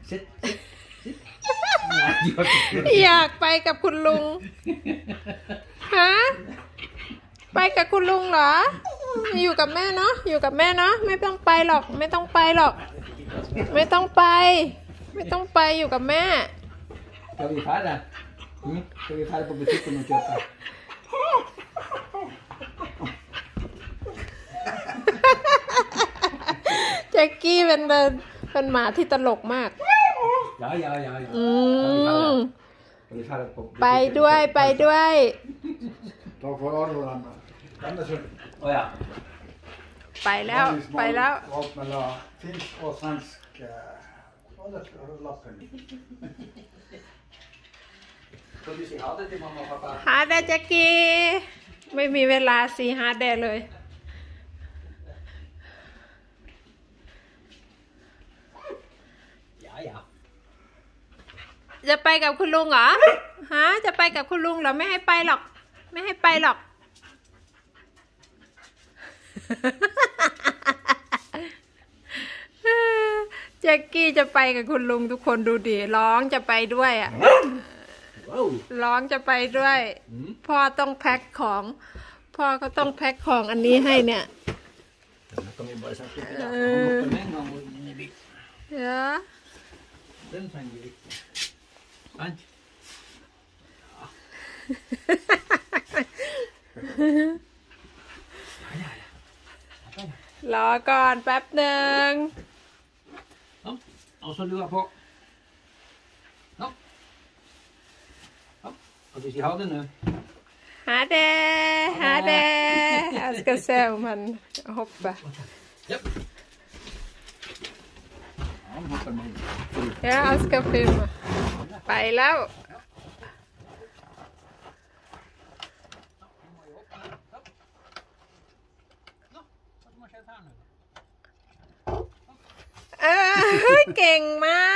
อยากไปกับคุณลุงฮะไปกับคุณลุงเหรออยู่กับแม่เนาะอยู่กับแม่เนาะไม่ต้องไปหรอกไม่ต้องไปหรอกไม่ต้องไปไม่ต้องไปอยู่กับแม่แจ็คกี้เป็นหมาที่ตลกมากไปด้วยไปด้วยไปแล้วไปแล้วหาได้แจ็คกี้ไม่มีเวลาสิหาได้เลยจะไปกับคุณลุงเหรอฮะจะไปกับคุณลุงเหรอไม่ให้ไปหรอกไม่ให้ไปหรอกแจ็คกี้จะไปกับคุณลุงทุกคนดูดิร้องจะไปด้วยอ่ะร้องจะไปด้วยพ่อต้องแพ็คของพ่อก็ต้องแพ็คของอันนี้ให้เนี่ยรอก่อนแป๊บหนึ่งเอาส่วนดูพอเอาไปสีขาวด้วยเนอะหาเดjag ska se om han hoppar ja jag ska filma ไปแล้วเก่งมา